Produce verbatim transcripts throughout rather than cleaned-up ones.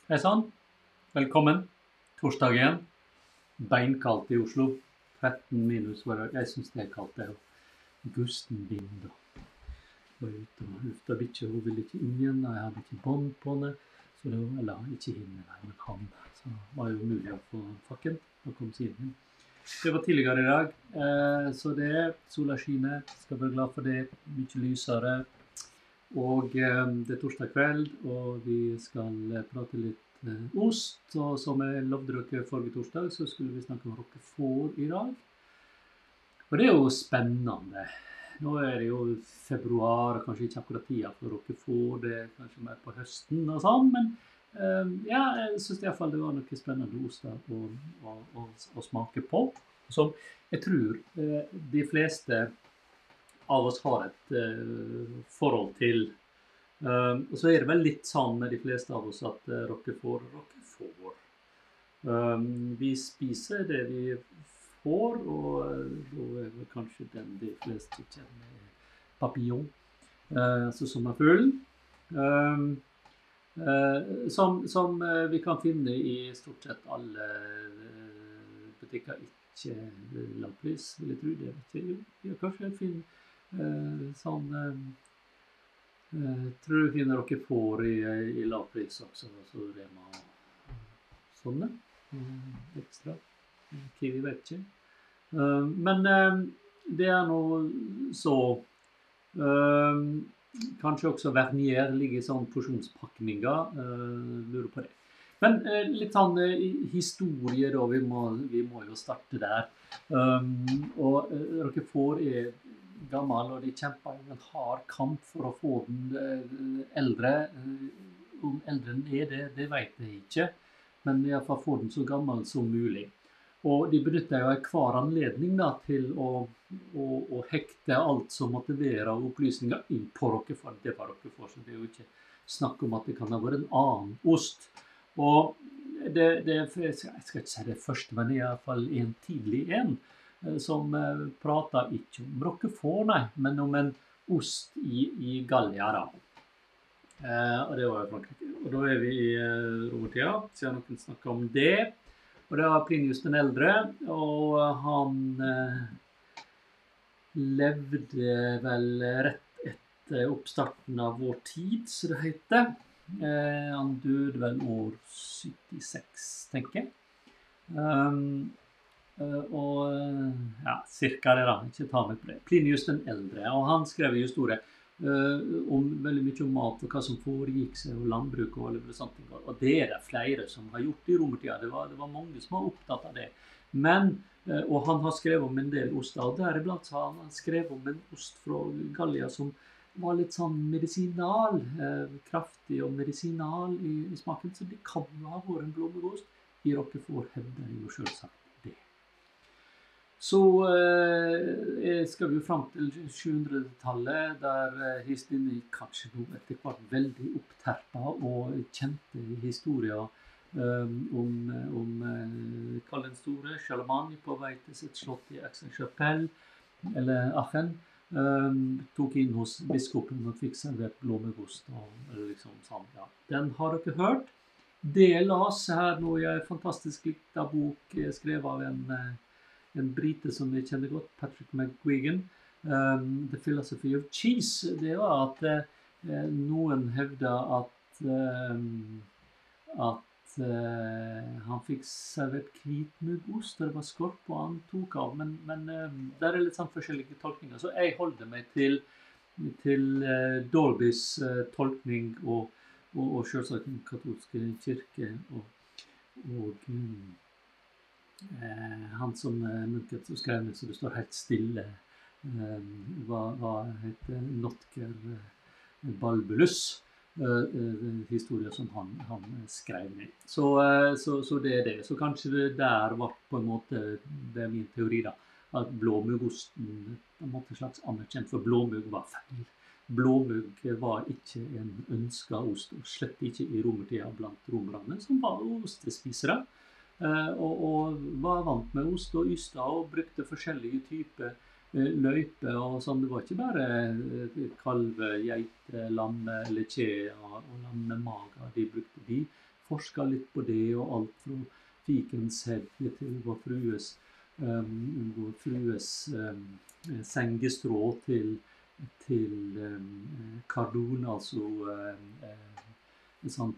Hei sann, velkommen. Torsdag igjen. Beinkaldt i Oslo. tretten minus var det. Jeg synes det er kaldt, det er jo gusten vind. Da. Var ute og lufta bikkje, hun ville ikke inn igjen. Jeg hadde ikke bånd på henne. Så det var, eller ikke henne, nei, men han. Så det var jo mulig å få fakken og komme seg inn igjen. Det var tidligere i dag, eh, så det er sola skiner. Skal være glad for det. Mye lysere. Og eh, det er torsdag kveld, og vi skal eh, prate litt eh, ost. Og som jeg lovde dere forrige torsdag, så skulle vi snakke om Roquefort i dag. Og det er jo spennende. Nå er det jo februar, kanskje ikke akkurat tida for Roquefort, det er kanskje mer på høsten og sånn, men eh, ja, jeg synes i hvert fall det var noe spennende oster å, å, å, å smake på. Som jeg tror eh, de fleste av oss har et uh, forhold til. Um, og så er det vel litt sånn med de fleste av oss at uh, Roquefort, Roquefort. Um, vi spiser det vi får, og uh, da er det kanskje den de fleste kjenner papillon, uh, så sommerfuglen. Um, uh, som som uh, vi kan finne i stort sett alle uh, butikker, ikke lavpris, vil jeg tro det. Ikke, ja, kanskje jeg finner Uh, sånn uh, uh, tror du finner Roquefort i, i lavpris også, så det må sånne uh, ekstra uh, kiwi vet ikke uh, men uh, det er noe så uh, kanskje også Vernier ligger i sånn porsjonspakninger, uh, lurer på det. Men uh, litt sånn uh, historie da, vi må, vi må jo starte der. Um, og uh, Roquefort er gammel, og de kjemper jo en hard kamp for å få den uh, eldre. Uh, om eldre den er det, det vet jeg ikke, men i hvert fall få den så gammel som mulig. Og de benytter jo hver anledning da, til å, å, å hekte alt som måtte være av opplysninger inn på Roquefort. Det var Roquefort, så det er jo ikke snakk om at det kan ha vært en annen ost. Og det, det, jeg skal ikke si det første, men i hvert fall en tidlig en, som uh, prater ikke om Roquefort, nei, men om en ost i, i Gallia da. Uh, og det var jo Frankrike. Og da er vi i uh, romertida, så jeg noen snakker om det. Og det var Plinius den eldre, og han uh, levde vel rett etter oppstarten av vår tid, så det heter. Uh, han døde vel år syttiseks, tenker jeg. Um, Uh, og ja, cirka det da, ikke ta meg på det. Plinius den eldre, og han skrev i historie uh, om veldig mye om mat og hva som foregikk seg, og landbruk og alle sånne ting. Og det er det flere som har gjort i romertida. Det var, det var mange som var opptatt av det. Men, uh, og han har skrevet om en del oster, og deriblant har han skrevet om en ost fra Gallia som var litt sånn medisinal, uh, kraftig og medisinal i, i smaken, så det kan jo ha vært en blåmuggost. I Roquefort hevder jo selvsagt. Så eh, skal vi jo frem til sjuhundretallet, der eh, historien kanskje nå etter hvert veldig oppterpa og kjente historier um, om, om uh, Karl den store, Charlemagne på vei til sitt slott i Aix-en-Chapelle, eller Aachen, um, tok inn hos biskopen og fikk servert blåmuggost og liksom sånn, ja. Den har dere hørt. Det las her nå i en fantastisk liten bok skrevet av en en brite som vi kjenner godt, Patrick McGuigan, um, The Philosophy of Cheese. Det var at uh, noen hevder at, um, at uh, han fikk servert hvitmuggost, og det var skorp og han tok av, men, men um, der er litt sånn forskjellige tolkninger. Så jeg holder meg til, til uh, Dolbys uh, tolkning og, og, og selvsagt den katolske kirke og, og um, Eh, han som eh, munket som skrev ned, så det står helt stille, eh, hva, hva heter Notker eh, Balbulus, eh, eh, historien som han, han skrev ned. Så, eh, så, så det er det. Så kanskje det der var på en måte, det er min teori da, at blåmuggosten på en måte slags anerkjent, for blåmugg var feil. Blåmugg var ikke en ønsket ost, og slett ikke i romertida blant romerne, som var ostespisere. Uh, og, og var vant med ost og yster og brukte forskjellige typer uh, løyper og sånn. Det var ikke bare uh, kalve, geite, lamme eller kje og, og lamme mager de brukte. De forsket litt på det, og alt fra fikens hevje til vår frues, um, vår frues um, sengestrå til, til um, kardon, altså um, en sånn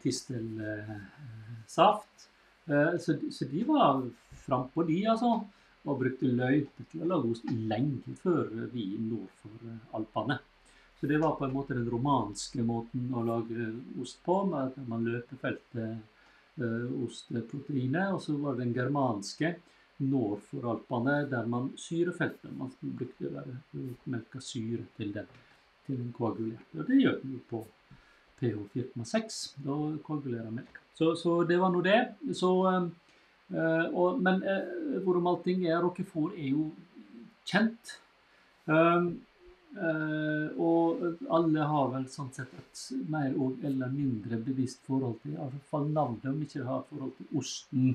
tistelsaft. Uh, så, så de var frem på de, altså, og brukte løype til å lage ost lenge før vi nord for Alpene. Så det var på en måte den romanske måten å lage ost på, med at man løpefelte uh, ostproteinet, og så var det den germanske nord for Alpene, der man syrefelte. Man brukte bare melka syre til den, til den koagulerte. Og det gjør den jo på pH fire komma seks, da koagulerer melka. Så, så det var nå det. Så... Um, Uh, og, men uh, hvorom allting er, Roquefort er jo kjent. Um, uh, og alle har vel sånn sett et mer eller mindre bevisst forhold til, i hvert fall navnet, om ikke det har forhold til osten.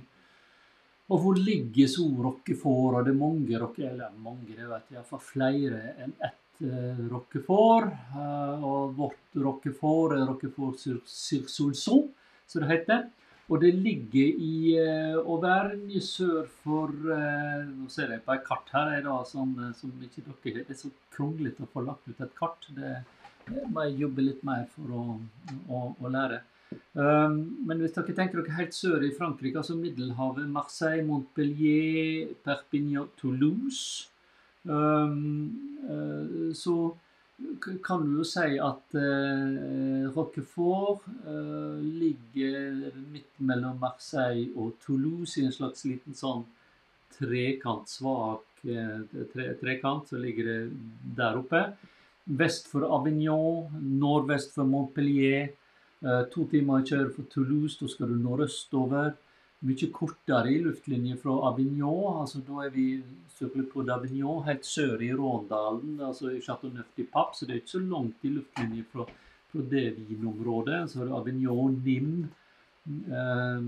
Og hvor ligger så Roquefort, og det er mange Roquefort, eller mange, det vet jeg, i hvert fall flere enn ett uh, Roquefort. Uh, og vårt Roquefort er Roquefort sur, sur Soulson, så det heter. Og det ligger i uh, Auvergne sør for, uh, nå ser jeg på et kart her, da, som, som ikke dere, det er så kronglet å få lagt ut et kart. Det, det må jeg jobbe litt mer for å, å, å lære. Um, men hvis dere tenker dere helt sør i Frankrike, altså Middelhavet, Marseille, Montpellier, Perpignan, Toulouse, um, uh, så kan du jo si at uh, Roquefort uh, ligger midt mellom Marseille og Toulouse i en slags liten sånn trekant, svak uh, tre, trekant, så ligger det der oppe. Vest for Avignon, nordvest for Montpellier, uh, to timer å kjøre for Toulouse, da skal du nordøstover. Mye kortere i luftlinje fra Avignon, altså da er vi søkelig på d'Avignon, helt sør i Råndalen, altså i Châteauneuf-du-Pape, så det er ikke så langt i luftlinje fra, fra det vinområdet. Så er det Avignon, Nîmes, um,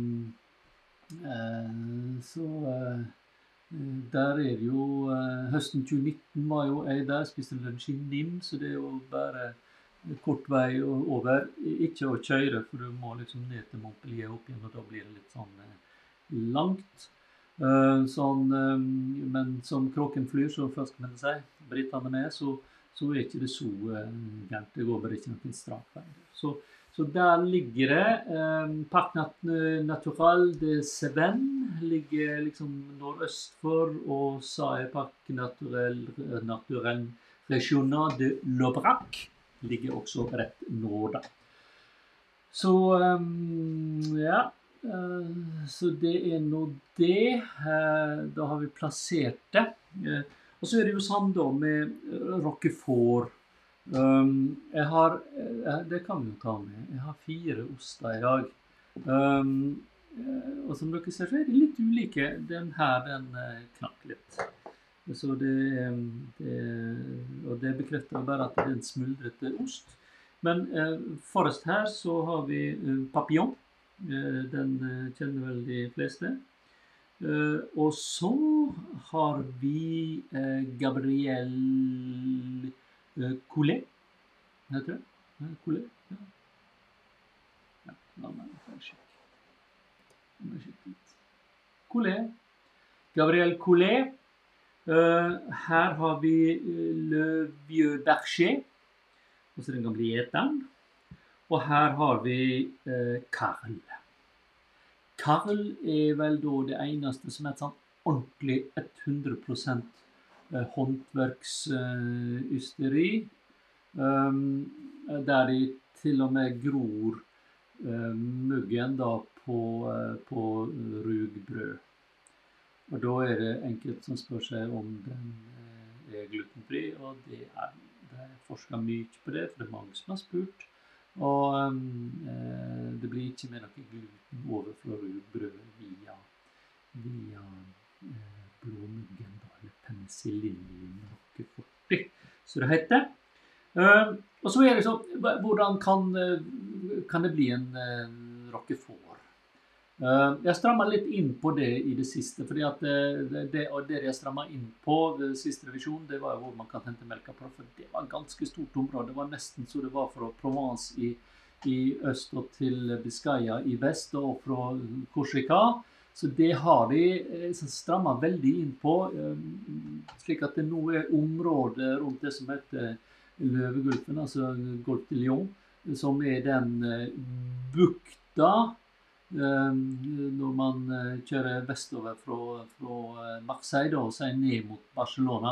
uh, så uh, der er det jo, uh, høsten tjue nitten var jo jeg der, spiste lunsj i Nîmes, så det er jo bare kort vei over, ikke å kjøre, for du må liksom ned til Montpellier opp igjen, og da blir det litt sånn eh, langt. Uh, sånn, um, men som kråken flyr, så franskmennene sier, brittene med, så, så er ikke det så uh, gærent. Det går bare ikke noen strak vei. Så, så der ligger det. Um, Parc Natural de Cévennes ligger liksom nordøst for, og så er Parc Naturel, Naturel Regional de l'Aubrac ligger også rett nord da. Så, um, ja, uh, så det er nå det. Uh, da har vi plassert det. Uh, og så er det jo sånn da med Roquefort. Um, jeg har, uh, det kan vi jo ta med, jeg har fire oster i dag. Um, uh, og som dere ser, så er de litt ulike. Den her, den uh, knakk litt. Så det, det, og det bekrefter bare at det er en smuldrete ost. Men eh, forrest her så har vi eh, papillon. Eh, den eh, kjenner vel de fleste. Eh, og så har vi eh, Gabriel eh, Coulet. Heter det? Eh, Coulet? Ja. Ja, la meg bare sjekke. La meg sjekke litt. Coulet. Gabriel Coulet. Uh, her har vi uh, Le Vieux Berger, også den gamle gjeteren. Og her har vi uh, Karl. Karl er vel da det eneste som er et sånn ordentlig hundre prosent uh, håndverksysteri, uh, um, der de til og med gror uh, muggen da på, uh, på rugbrød. Og da er det enkelt som spør seg om den er glutenfri, og det er, det er forsket mye på det, for det er mange som har spurt. Og um, det blir ikke med noe gluten over fra rugbrød via, via eh, blåmuggen, da, eller penicillium roqueforti, så det heter. Uh, og så er det så, hvordan kan, kan det bli en uh, Roquefort? Uh, jeg strammer litt inn på det i det siste, fordi at det, det, og det jeg strammer inn på ved siste revisjon, det var jo hvor man kan hente melka på, for det var et ganske stort område. Det var nesten så det var fra Provence i, i øst og til Biscaya i vest og fra Korsika. Så det har de liksom strammet veldig inn på, slik at det nå er området rundt det som heter Løvegulfen, altså Golf de Lyon, som er den bukta når man kjører vestover fra, fra Marseille da, og sier ned mot Barcelona.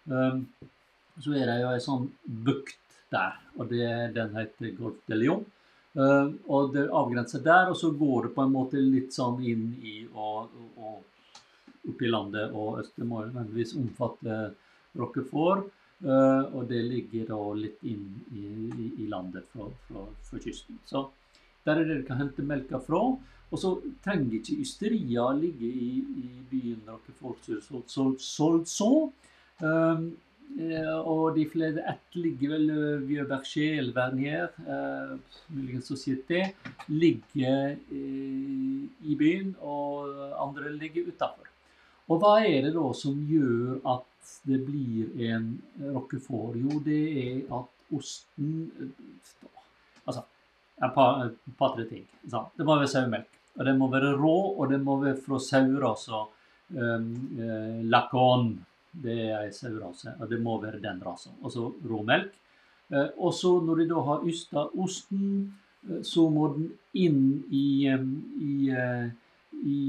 Så er det jo en sånn bukt der, og det, den heter Golf de Lyon. Uh, og det avgrenser der, og så går det på en måte litt sånn inn i og, og opp i landet, og det må nødvendigvis omfatte Roquefort, uh, og det ligger da litt inn i, i, i landet fra, fra, fra kysten. Så der er det dere kan hente melka fra, og så trenger ikke ysteria ligge i, i byen Roquefort sur Solson. Um, og de flere ett ligger vel Vieux Berger eller Vernier, eh, muligens Société, ligger eh, i byen, og andre ligger utenfor. Og hva er det da som gjør at det blir en Roquefort? Jo, det er at osten, altså, et par, et par tre ting. Sant? Det må være saumelk, og det må være rå, og det må være fra sauer, altså um, eh, Lacon. Det er en sauerase, og det må være den rasen. Og så råmelk. Eh, og så når de da har ystet osten, eh, så må den inn i, i, i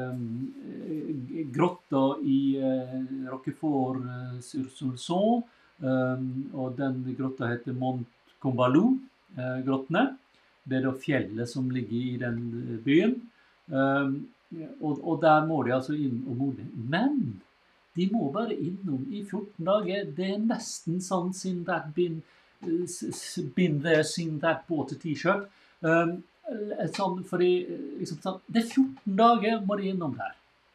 eh, grotta i eh, Roquefort sur Solson. Eh, og den grotta heter Mont Combalou, eh, grottene. Det er da fjellet som ligger i den byen. Eh, og, og der må de altså inn og modne. Men de må bare innom i fjorten dager. Det er nesten sånn seen that been, been there, seen that bought a t-shirt. Um, sånn, fordi, liksom, sånn, det er fjorten dager må de innom der.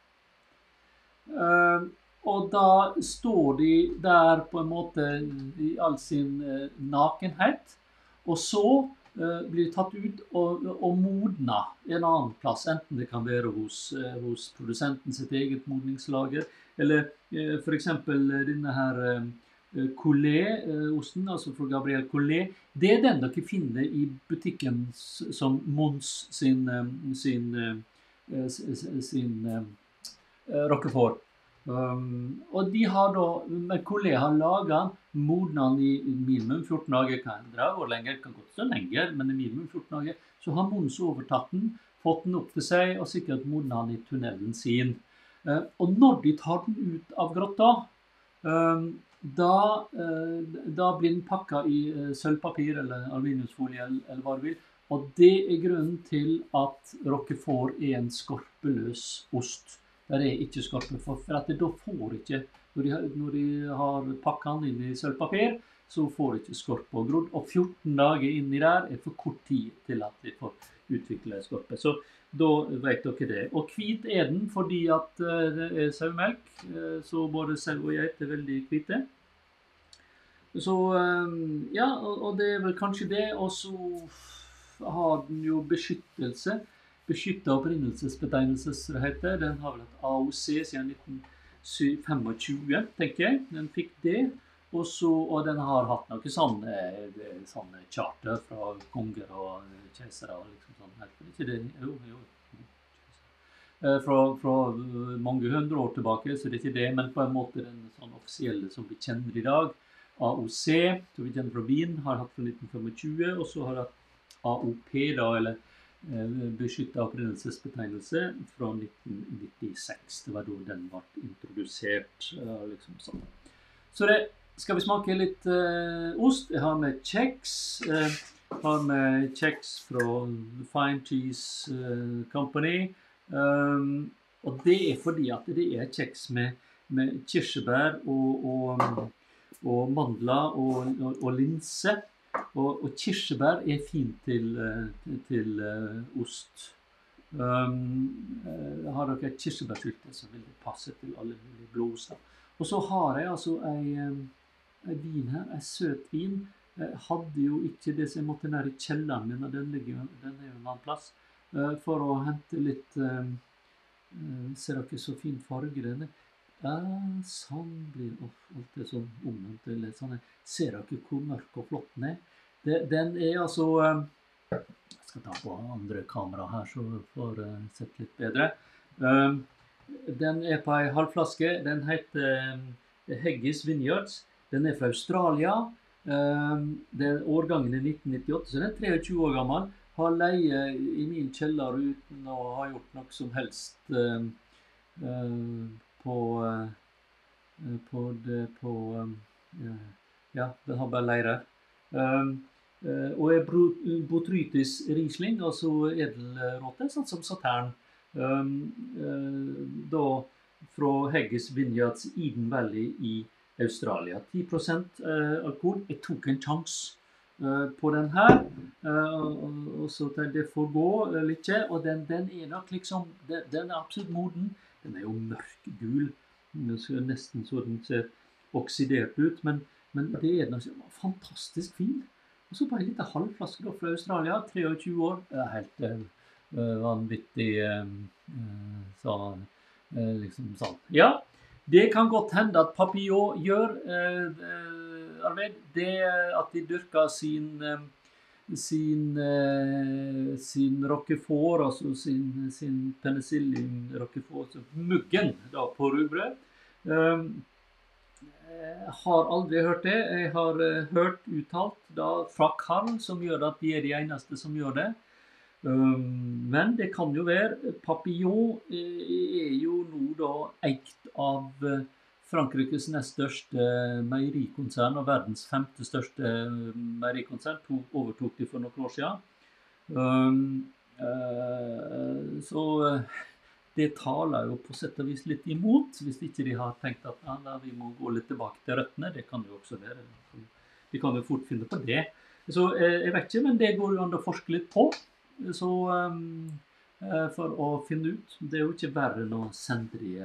Um, og da står de der på en måte i all sin uh, nakenhet. Og så uh, blir de tatt ut og, og modna en annen plass. Enten det kan være hos, uh, hos produsenten sitt eget modningslager, eller eh, for eksempel denne her eh, Collet-osten, altså fra Gabriel Collet. Det er den dere finner i butikken som Mons sin, sin, eh, sin eh, Roquefort. Um, og de har da, med Collet har laget modnen i minimum fjorten dager, kan dra over lenger, kan godt stå lenger, men i minimum fjorten dager, så har Mons overtatt den, fått den opp til seg, og sikkert modnen i tunnelen sin. Uh, og når de tar den ut av grotta, um, da, uh, da blir den pakket i uh, sølvpapir eller aluminiumsfolie eller, eller hva du vil. Og det er grunnen til at Roquefort er en skorpeløs ost. Der er ikke skorpe, for, for at det da får ikke, når de, når de har pakket den inn i sølvpapir, så får ikke skorpe og grodd. Og fjorten dager inni der er for kort tid til at de får utvikle skorpe. Så da vet dere det. Og hvit er den fordi at uh, det er saumelk, uh, så både sau og geit er veldig hvite. Så um, ja, og, og det er vel kanskje det, og så har den jo beskyttelse, beskyttet opprinnelsesbetegnelse, som det heter. Den har vel et A O C siden nitten tjuefem, tenker jeg. Den fikk det, og, så, og den har hatt noen sånne, sånne charter fra konger og kejsere, liksom sånn. Ikke det, jo, jo. Fra, fra mange hundre år tilbake, så det er ikke det, men på en måte den sånn offisielle som vi kjenner i dag. A O C, som vi kjenner fra Wien, har hatt fra nitten tjuefem, og så har det A O P, da, eller beskyttet opprinnelsesbetegnelse, fra nitten nittiseks. Det var da den ble introdusert, liksom sånn. Så det, skal vi smake litt uh, ost? Jeg har med kjeks. Uh, jeg har med kjeks fra Fine Cheese uh, Company. Um, og det er fordi at det er kjeks med, med kirsebær og, og, og mandler og, og, og linse. Og, og kirsebær er fint til, til, til uh, ost. Um, uh, har dere et kirsebærsylte, så vil det passe til alle mulige blåser. Og så har jeg altså en, en vin her, en søt vin. Jeg hadde jo ikke det som jeg måtte ned i kjelleren min, og den, ligger, den er jo en annen plass. Uh, for å hente litt, uh, uh, ser dere så fin farge denne? Ja, sånn blir det, oh, alt er sånn omvendt, eller sånn. Ser dere hvor mørk og flott den er? Det, den er altså, uh, Jeg skal ta på andre kamera her, så får jeg sett litt bedre. Um, den er på en halvflaske. Den heter um, Haggis Vineyards. Den er fra Australia. Um, den årgangen er nitten nittiåtte, så den er treogtjue år gammel. Har leie i min kjeller uten å ha gjort noe som helst um, um, på, uh, på, det, på um, ja, den har bare leire. Um, Uh, og er botrytis Riesling, altså edelråte, sånn som Sautern. Um, uh, da fra Haggis Vineyards Eden Valley i Australia. ti prosent uh, alkohol. Jeg tok en sjanse uh, på den her, uh, og, og så tenkte jeg får gå litt, og den, den er nok liksom, den, den er absolutt moden. Den er jo mørkgul, nesten så den ser oksidert ut, men, men det er den fantastisk fin. Og så bare en liten halvflaske da fra Australia, treogtjue år. Det er helt uh, vanvittig, uh, sa uh, liksom sånn. Ja, det kan godt hende at Papillon gjør uh, uh, arbeid. Det at de dyrker sin, uh, sin, uh, sin Roquefort, altså sin, sin penicillin Roquefort, muggen da på rugbrød. Um, Jeg har aldri hørt det. Jeg har uh, hørt uttalt da fra Karl, som gjør at de er de eneste som gjør det. Um, men det kan jo være. Papillon uh, er jo nå da eikt av uh, Frankrikes nest største meierikonsern og verdens femte største meierikonsern. To, overtok de for noen år siden. Um, uh, så... Uh, Det taler jo på sett og vis litt imot, hvis ikke de har tenkt at ja, vi må gå litt tilbake til røttene. Det kan jo også være. De kan jo fort finne på det. Så jeg vet ikke, men det går jo an å forske litt på. Så um, for å finne ut. Det er jo ikke verre enn å sende de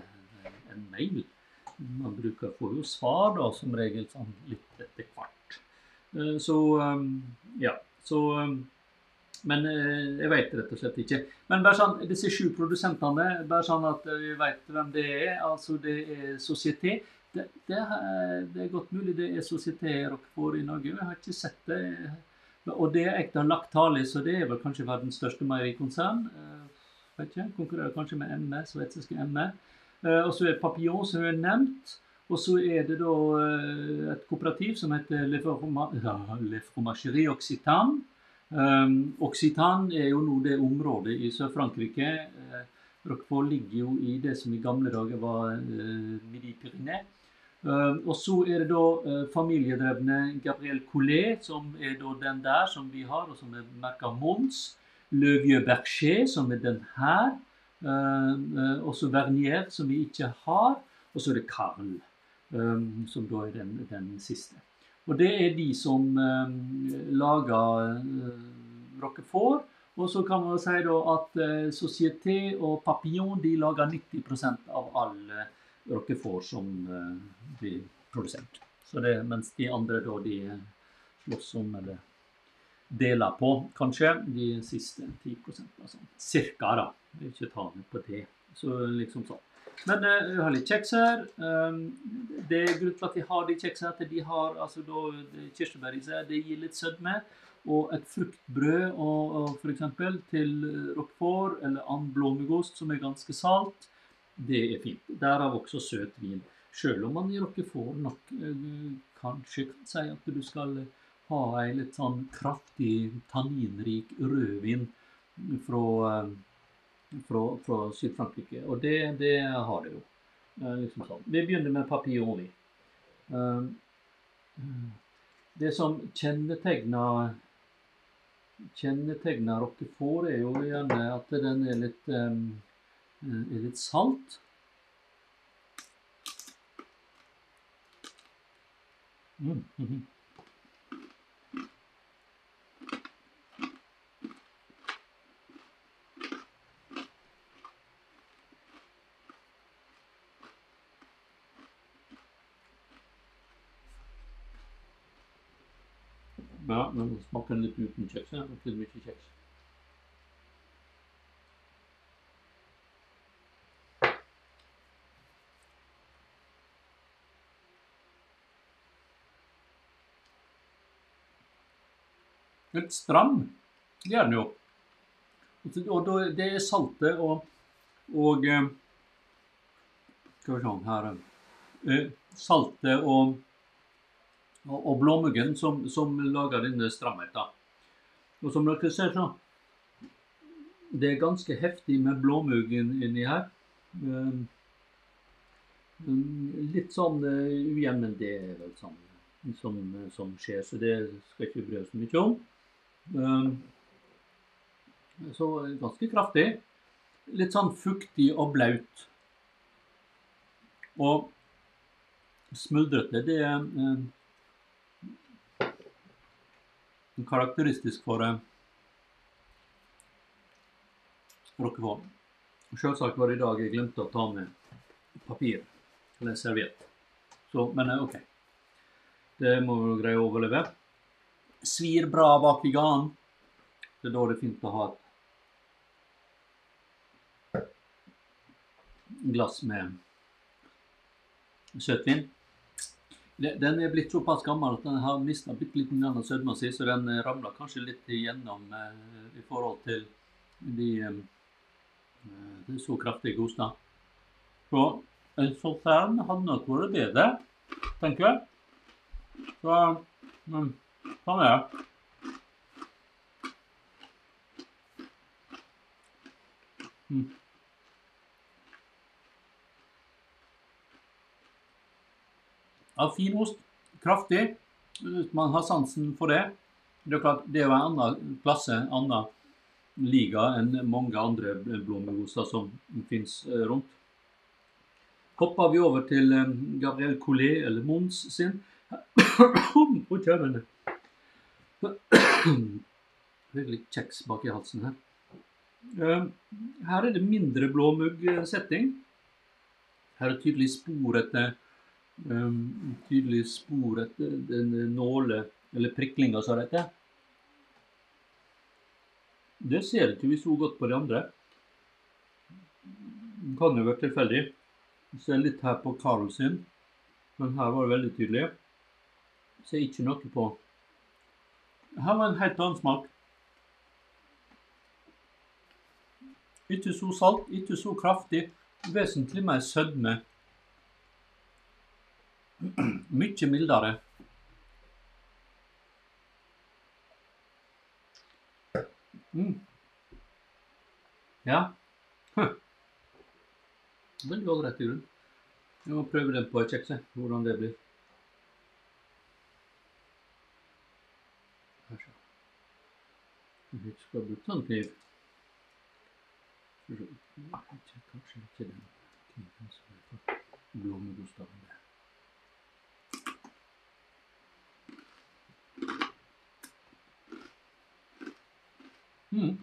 en mail. Man bruker få jo svar da, som regel sånn litt etter hvert. Så um, ja, så... Um, Men eh, jeg vet rett og slett ikke. Men bare sånn, disse sju produsentene, bare sånn at vi vet hvem det er. Altså det er Société. Det, det, er, det er godt mulig det er Société Roquefort i Norge. Jeg har ikke sett det. Og det er ekte Lactalis, så det er vel kanskje verdens største meierikonsern. Vet ikke, konkurrerer kanskje med M E, sveitsiske M E. Og så er Papillon, som er nevnt. Og så er det da et kooperativ som heter Le Fromagerie Occitane. Um, Occitan er jo nå det området i Sør-Frankrike. Uh, Roquefort ligger jo i det som i gamle dager var uh, Midi-Pyrénées. Uh, og så er det da uh, familiedrevne Gabriel Collet, som er da den der som vi har, og som er merket Mons. Le Vieux Bercher, som er den her. Uh, uh, også Vernier, som vi ikke har. Og så er det Karl, um, som da er den, den siste. Og det er de som um, lager uh, Roquefort. Og så kan man si da at uh, Société og Papillon, de lager nitti prosent av all uh, Roquefort som uh, blir produsert. Så det, mens de andre da, de slåss om, eller deler på, kanskje, de siste ti prosent. Altså. Cirka da, jeg vil ikke ta med på det. Så liksom sånn. Men uh, vi har litt kjeks her. Um, det er grunn til at de har de kjeks her, til de har altså da kirsebær i seg, det gir litt sødme, og et fruktbrød, og, og for eksempel til Roquefort, eller annen blåmuggost, som er ganske salt, det er fint. Derav også søt vin. Selv om man i Roquefort nok uh, kanskje kan si at du skal ha en litt sånn kraftig, tanninrik rødvin fra... Uh, Fra, fra Syd-Frankrike, og det, det har det jo. Uh, liksom sånn. Vi begynner med Papillon. Uh, det som kjennetegner kjennetegner Roquefort er jo gjerne at den er litt, um, er litt salt. Mm, mm, mm. Ja, nå smaker den litt uten kjeks. Ja, det er mye kjeks. Litt stram. Det er den jo. Og det er saltet og, og skal vi se her, saltet og, og, og blåmuggen som, som lager denne stramheten. Og som dere ser så, det er ganske heftig med blåmuggen inni her. Litt sånn ujevn, men det er vel sånn som, som skjer, så det skal ikke bry oss mye om. Så ganske kraftig. Litt sånn fuktig og blaut. Og smuldrete, det er karakteristisk for Roquefort. Selvsagt var det i dag jeg glemte å ta med papir, eller serviett. Så, men ok. Det må vi greie å overleve. Svir bra bak i ganen. Det er da det er fint å ha et glass med søtvin. Den er blitt såpass gammel at den har mistet bitte litt av sødma si, så den ramler kanskje litt igjennom eh, i forhold til de, eh, de så kraftige ostene. Så en sautern hadde nok vært bedre, tenker jeg. Så, men sånn er det. Mm. Ja, fin ost, kraftig, hvis man har sansen for det. Det er klart, det er jo en annen klasse, en annen liga enn mange andre blåmuggoster som finnes rundt. Hopper vi over til Gabriel Collet, eller Mons sin. Hvor kjører det? Det er litt kjeks bak i halsen her. Her er det mindre blåmuggsetting. Her er tydelig spor etter Um, tydelig spor etter den nåle, eller priklinga som dette. Det ser ikke vi så godt på de andre. Det kan jo være tilfeldig. Jeg ser litt her på Karl sin, men her var det veldig tydelig. Jeg ser ikke noe på. Her var en helt annen smak. Ikke så salt, ikke så kraftig, vesentlig mer sødme. Mye mildere. Mm. Ja. Hm. Veldig ålreit i grunn. Jeg må prøve den på kjekset, hvordan det blir. Jeg skal bruke sånn kniv. Kanskje ikke den kniven som er for blåmuggostaven der. Mm.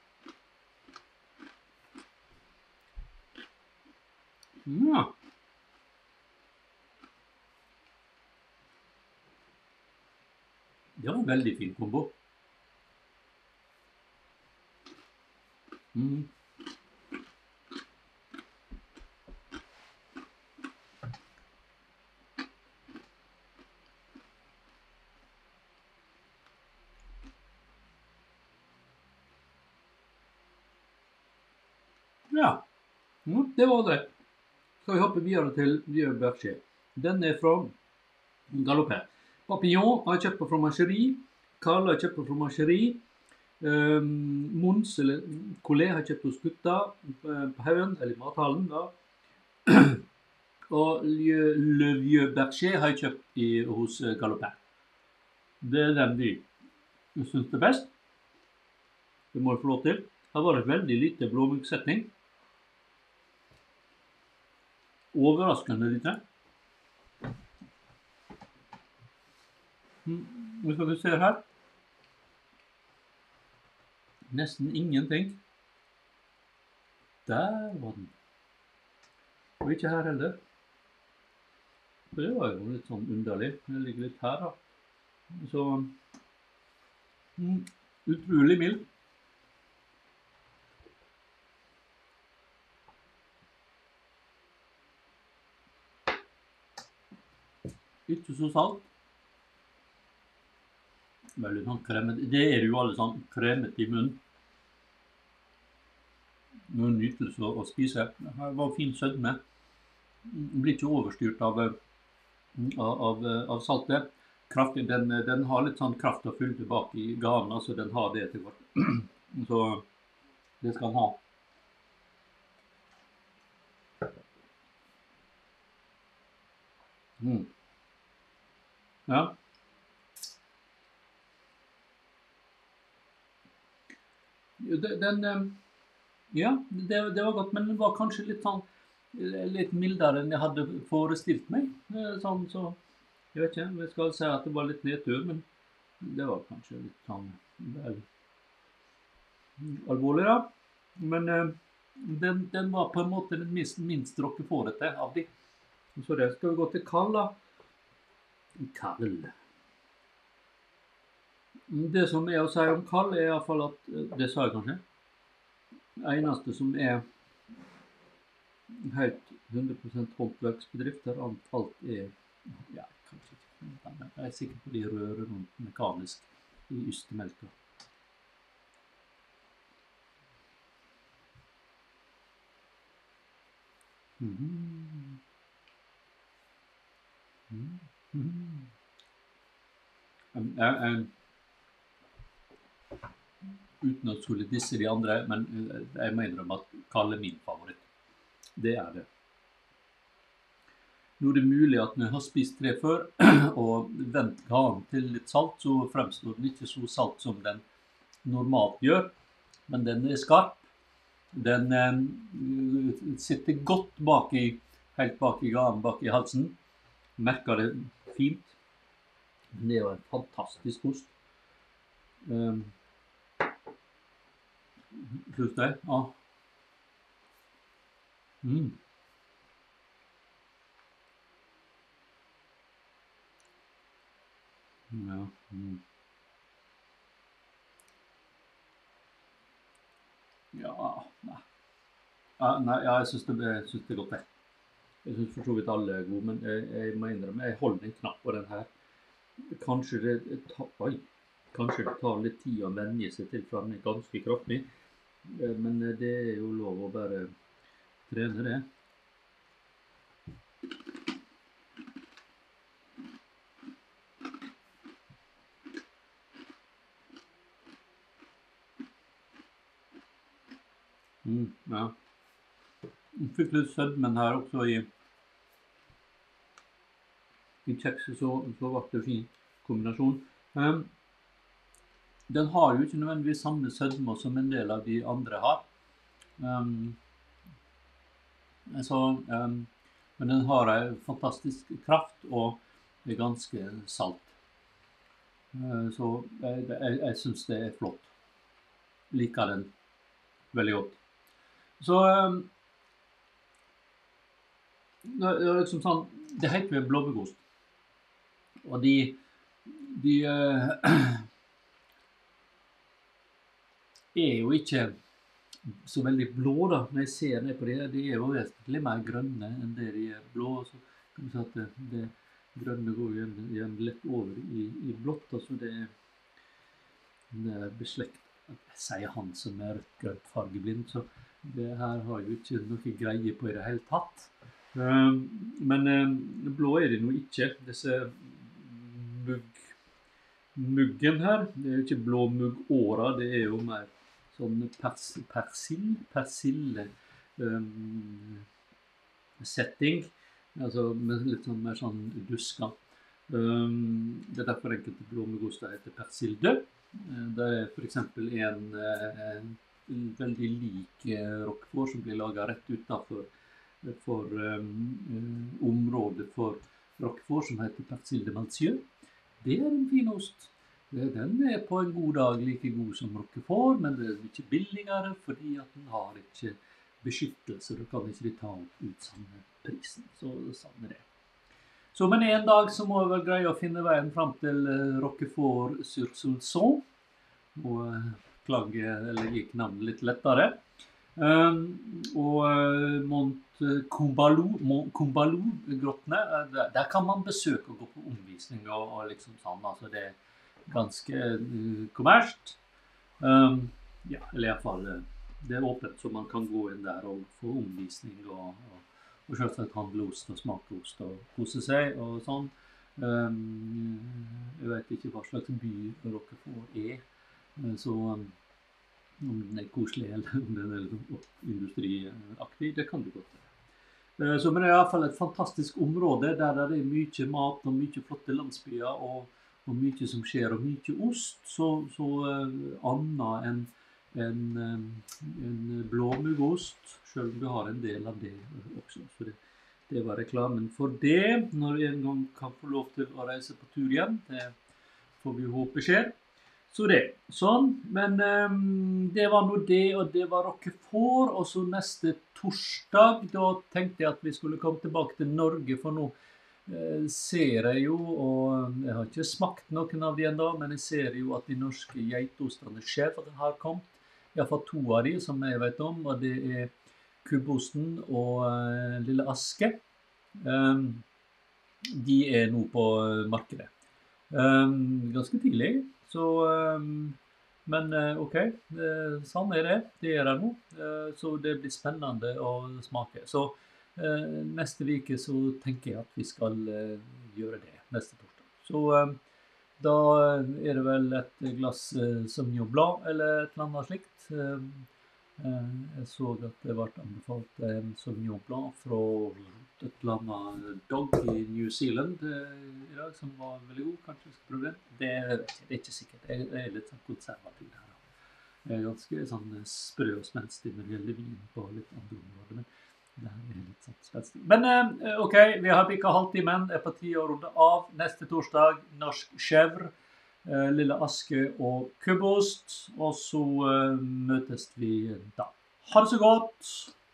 Ja. Det var en veldig fin kombo. Mm. Ja, mm, det var det. Skal vi hoppe videre til Vieux Berger. Den er fra Galopin. Papillon har jeg kjøpt på fromagerie. Karl har jeg kjøpt på fromagerie. Um, Mons, eller Collet, har jeg kjøpt hos gutta på Haugen, eller mathallen da. Og Le Vieux Berger har jeg kjøpt i, hos Galopin. Det er den vi synes det er best. Det må jeg få lov til. Her var det veldig lite blåmuggsetning. Overraskende lite. Hvis dere ser her. Nesten ingenting. Der var den. Og ikke her heller. Det var jo litt sånn underlig. Det ligger litt her da. Så mm, utrolig mild. Ikke så salt. Veldig sånn kremete. Det er jo alle sånn kremete i munnen. Noe nytelse å, å spise. Det var fin sødme. Den blir ikke overstyrt av, av, av, av saltet. Kraftig, den, den har litt sånn kraft og fylde bak i ganen, altså den har det til hvert. Så det skal den ha. Mm. Ja. Den, ja, det, det var godt, men den var kanskje litt sånn, litt mildere enn jeg hadde forestilt meg. Sånn, så, jeg vet ikke, jeg skal si at det var litt nedtur, men det var kanskje litt sånn, vel, alvorlig da. Men den, den var på en måte den minst, minst rockefòrete av de. Så det skal vi gå til kall da. Kall. Det som er å si om kall er i hvert fall at, det sa jeg kanskje, det eneste som er helt hundre prosent håndverksbedrift der alt er, ja, kanskje ikke, jeg er sikker på de rører rundt mekanisk i ystemelka. Mm-hmm. Mm-hmm. Um, um, um. Uten å skulle disse de andre, men jeg mener om at kall er min favoritt. Det er det. Nå er det mulig at når jeg har spist tre før, og vent ganen til litt salt, så fremstår den ikke så salt som den normalt gjør, men den er skarp. Den eh, sitter godt bak i, helt bak i ganen, bak i halsen. Merker det fint. Det er jo en fantastisk ost. Um, Slutt det? Ja. Mm. Ja. Mm. Ja, nei. Ja, nei, ja, jeg synes det, jeg synes det er godt det. Jeg synes for så vidt alle er gode, men jeg, jeg må innrømme, jeg holder en knapp på den her. Kanskje det, ta, oi, kanskje det tar litt tid å vende seg til, for den er ganske kraftig. Men det er jo lov å bare trene det. Mm, ja. Jeg fikk litt sødmen her også i, i kjekset, så, så var det en fin kombinasjon. Um, Den har jo ikke nødvendigvis samme sødme som en del av de andre har. Um, så, um, men den har en fantastisk kraft og er ganske salt. Uh, så jeg, jeg, jeg synes det er flott. Liker den veldig godt. Så um, det er liksom sånn, det heter jo blåbærgost. Og de, de uh, er jo ikke så veldig blå da, når jeg ser ned på det. De er jo vesentlig mer grønne enn det de er blå. Så kan vi si at det, det grønne går jo igjen litt over i, i blått. Altså det, det er beslekt, jeg sier han som er rødt fargeblind, så det her har jo ikke noe greie på i det hele tatt. Um, men um, blå er det nå ikke. Disse mugg, muggen her, det er jo ikke blå muggåra, det er jo mer sånn pers, persill, persille um, setting, altså med litt sånn mer sånn duska. Um, det er derfor enkelte blåmuggoster heter persildø. Det er for eksempel en, en, en veldig lik Roquefort som blir laget rett utenfor for um, området for Roquefort som heter Persil de Malzieu. Det er en fin ost. Den er på en god dag like god som Roquefort, men det er ikke billigere fordi at den har ikke beskyttelse. Da kan ikke de ta ut samme prisen, så sånn er det. Så men en dag så må jeg vel greie å finne veien frem til Roquefort sur Soulson, og klage, eller gikk navnet litt lettere. Um, og Mont Combalou-grottene, der, der kan man besøke og gå på omvisning og, og liksom sånn, altså det ganske uh, kommersielt. Um, ja, eller i hvert fall uh, det er åpent, så man kan gå inn der og få omvisning og, og, og selvsagt handle ost og smake ost og kose seg og sånn. Um, jeg vet ikke hva slags by Roquefort er, så um, om den er koselig eller om den er liksom industriaktig, det kan du godt være. Uh, så men det er i hvert fall et fantastisk område der det er mye mat og mye flotte landsbyer og, og mye som skjer og mye ost, så, så uh, annet enn en, um, en blåmuggost, selv om du har en del av det også. Så det, det var reklamen for det, når vi en gang kan få lov til å reise på tur igjen. Det får vi håpe skjer. Så det, sånn. Men um, det var nå det, og det var Roquefort. Og så neste torsdag, da tenkte jeg at vi skulle komme tilbake til Norge, for nå eh, ser jeg jo, og jeg har ikke smakt noen av de enda, men jeg ser jo at de norske geitostene Chèvre har kommet. Jeg har fått to av de som jeg vet om, og det er kubbosten og uh, lille aske. Um, de er nå på markedet. Um, ganske tidlig, så, um, men uh, ok, uh, sånn er det. Det er det nå, uh, så det blir spennende å smake. Så uh, neste uke så tenker jeg at vi skal uh, gjøre det neste torsdag. Så um, da er det vel et glass uh, Sauvignon-blad eller et eller annet slikt. Um, Jeg så at det ble anbefalt en Sauvignon-blad fra et eller annet dog i New Zealand i dag, som var veldig god. Kanskje vi skal prøve det? Det er, det er ikke sikkert. Jeg er litt sånn konservativ her. Jeg er ganske sånn sprø og spenstig når det gjelder vin på litt andre områder, men det her er litt sånn spenstig. Men ok, vi har bikket halvtimen. Det er på tide å runde av. Neste torsdag, norsk Chèvre. Uh, lille aske og kubbost, og så uh, møtes vi da. Ha det så godt!